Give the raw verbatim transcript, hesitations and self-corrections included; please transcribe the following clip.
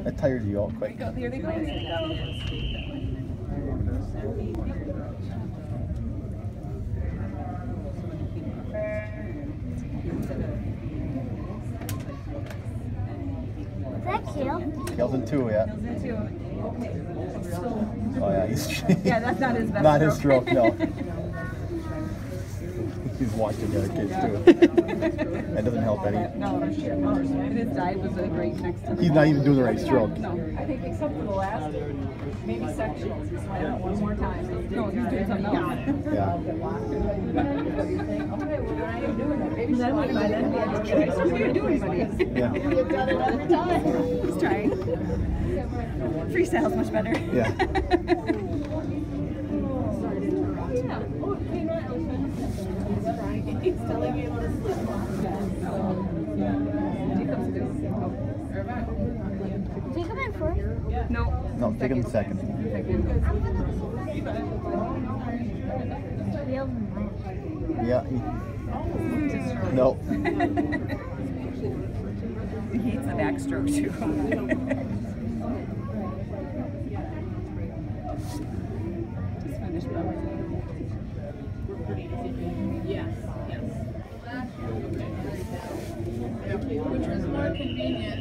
That tires you out quick. Here they go. Is that Kale? Kale's in two, yeah. Kale's in two. Oh yeah, he's Yeah, that's not his best not stroke. his stroke, no. He's watching the other kids too. That doesn't help any. No, and his dive was a great next to He's not even doing the right stroke. No, I think except for the last maybe section. Just went out one more time. No, he's doing something else. Yeah. Okay, well, I am doing that. Maybe then by then we had to get what are you doing, buddy? Yeah. You've done it every time. He's trying. Freestyle's much better. Yeah. He's telling me about his sleep. Take him in first. No. No, take him second. Yeah. He, no. He hates the backstroke too. Just finished that. Yes, yes. Which was more convenient.